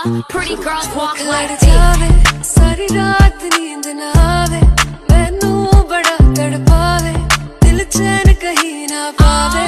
Pretty girls walk like जावे सारी रात नींद ना आवे मैनू बड़ा तड़पावे दिल चैन कहीं ना पावे